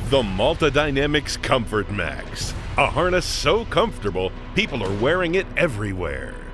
The Malta Comfort MAXX, a harness so comfortable, people are wearing it everywhere.